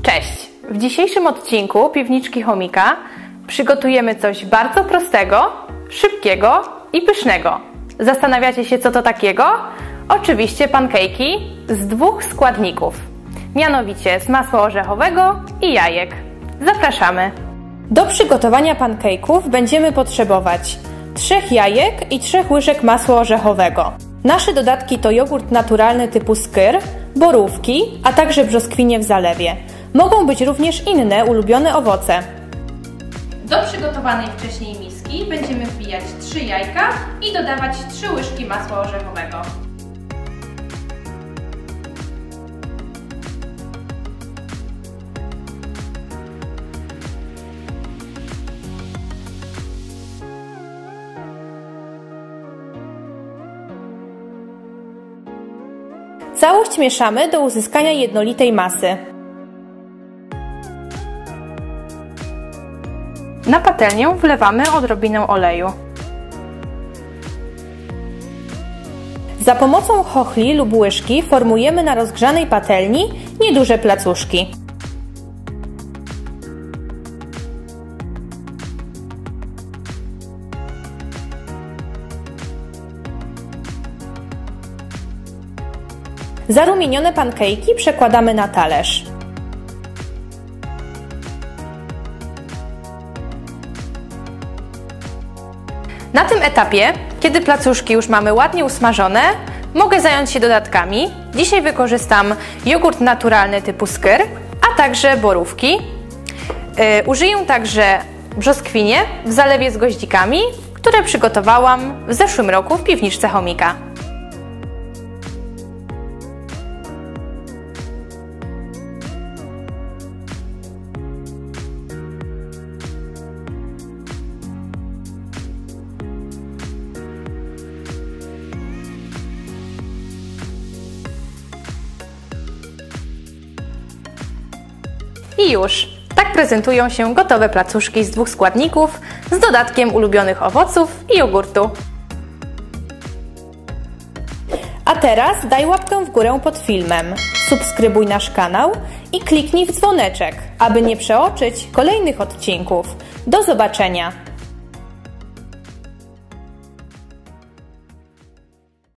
Cześć! W dzisiejszym odcinku Piwniczki Chomika przygotujemy coś bardzo prostego, szybkiego i pysznego. Zastanawiacie się, co to takiego? Oczywiście pancake'i z dwóch składników, mianowicie z masła orzechowego i jajek. Zapraszamy! Do przygotowania pancake'ów będziemy potrzebować 3 jajek i 3 łyżek masła orzechowego. Nasze dodatki to jogurt naturalny typu skyr, borówki, a także brzoskwinie w zalewie. Mogą być również inne ulubione owoce. Do przygotowanej wcześniej miski będziemy wbijać 3 jajka i dodawać 3 łyżki masła orzechowego. Całość mieszamy do uzyskania jednolitej masy. Na patelnię wlewamy odrobinę oleju. Za pomocą chochli lub łyżki formujemy na rozgrzanej patelni nieduże placuszki. Zarumienione pancake'i przekładamy na talerz. Na tym etapie, kiedy placuszki już mamy ładnie usmażone, mogę zająć się dodatkami. Dzisiaj wykorzystam jogurt naturalny typu skyr, a także borówki. Użyję także brzoskwinie w zalewie z goździkami, które przygotowałam w zeszłym roku w piwniczce Chomika. I już! Tak prezentują się gotowe placuszki z 2 składników z dodatkiem ulubionych owoców i jogurtu. A teraz daj łapkę w górę pod filmem, subskrybuj nasz kanał i kliknij w dzwoneczek, aby nie przeoczyć kolejnych odcinków. Do zobaczenia!